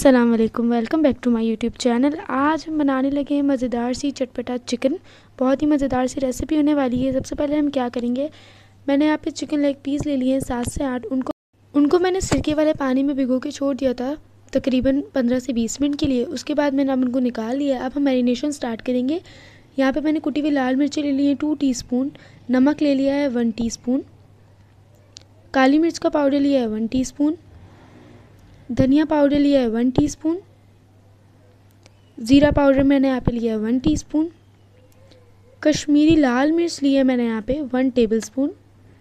अस्सलाम वालेकुम, welcome back to my YouTube channel. आज हम बनाने लगे हैं मज़ेदार सी चटपटा चिकन। बहुत ही मज़ेदार सी रेसिपी होने वाली है। सबसे पहले हम क्या करेंगे, मैंने यहाँ पे चिकन लेग पीस ले लिए हैं 7 से 8। उनको मैंने सिरके वाले पानी में भिगो के छोड़ दिया था तकरीबन 15 से 20 मिनट के लिए। उसके बाद मैंने उनको निकाल लिया। अब हम मैरिनेशन स्टार्ट करेंगे। यहाँ पर मैंने कुटी हुई लाल मिर्ची ले ली है 2 टीस्पून, नमक ले लिया है 1 टीस्पून, काली मिर्च का पाउडर लिया है 1 टीस्पून, धनिया पाउडर लिया है 1 टीस्पून, ज़ीरा पाउडर मैंने यहाँ पे लिया है 1 टीस्पून, कश्मीरी लाल मिर्च लिया है मैंने यहाँ पे 1 टेबलस्पून,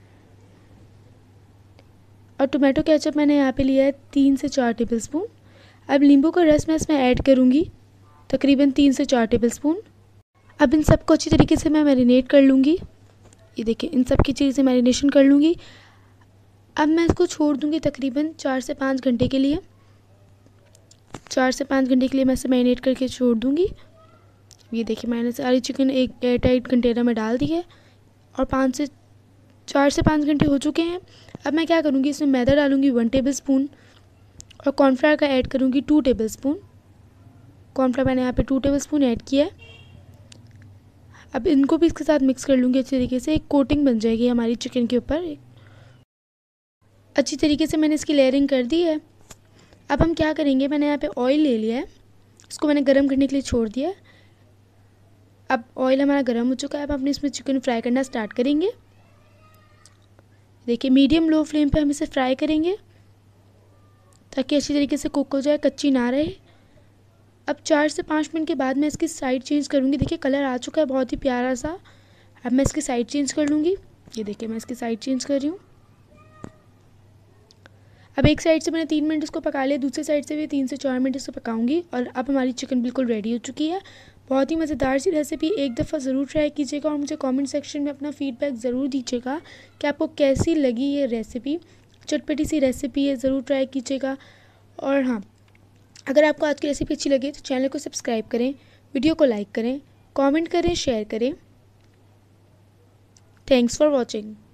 और टोमेटो केचप मैंने यहाँ पे लिया है 3 से 4 टेबलस्पून। अब नींबू का रस मैं इसमें ऐड करूँगी तकरीबन 3 से 4 टेबलस्पून। अब इन सबको अच्छी तरीके से मैं मैरिनेट कर लूँगी। ये देखिए, इन सब की चीज़ें मैरिनेशन कर लूँगी। अब मैं इसको छोड़ दूँगी तकरीबन 4 से 5 घंटे के लिए। 4 से 5 घंटे के लिए मैं इसे मैरिनेट करके छोड़ दूँगी। ये देखिए, मैंने सारी चिकन एक एयर टाइट कंटेनर में डाल दी है और 4 से 5 घंटे हो चुके हैं। अब मैं क्या करूँगी, इसमें मैदा डालूँगी 1 टेबलस्पून और कॉर्नफ्लावर का ऐड करूँगी 2 टेबलस्पून। कॉर्नफ्लावर मैंने यहाँ पे 2 टेबलस्पून ऐड किया है। अब इनको भी इसके साथ मिक्स कर लूँगी अच्छी तरीके से। एक कोटिंग बन जाएगी हमारी चिकन के ऊपर। अच्छी तरीके से मैंने इसकी लेयरिंग कर दी है। अब हम क्या करेंगे, मैंने यहाँ पे ऑयल ले लिया है, इसको मैंने गरम करने के लिए छोड़ दिया है। अब ऑयल हमारा गरम हो चुका है। अब अपने इसमें चिकन फ्राई करना स्टार्ट करेंगे। देखिए, मीडियम लो फ्लेम पे हम इसे फ्राई करेंगे ताकि अच्छी तरीके से कुक हो जाए, कच्ची ना रहे। अब 4 से 5 मिनट के बाद मैं इसकी साइड चेंज करूँगी। देखिए, कलर आ चुका है बहुत ही प्यारा सा। अब मैं इसकी साइड चेंज कर लूँगी। ये देखिए, मैं इसकी साइड चेंज कर रही हूँ। अब एक साइड से मैंने 3 मिनट इसको पका लिया, दूसरी साइड से भी 3 से 4 मिनट इसको पकाऊंगी। और अब हमारी चिकन बिल्कुल रेडी हो चुकी है। बहुत ही मज़ेदार सी रेसिपी, एक दफ़ा ज़रूर ट्राई कीजिएगा और मुझे कमेंट सेक्शन में अपना फ़ीडबैक ज़रूर दीजिएगा कि आपको कैसी लगी ये रेसिपी। चटपटी सी रेसिपी है, ज़रूर ट्राई कीजिएगा। और हाँ, अगर आपको आज की रेसिपी अच्छी लगी तो चैनल को सब्सक्राइब करें, वीडियो को लाइक करें, कॉमेंट करें, शेयर करें। Thanks for watching.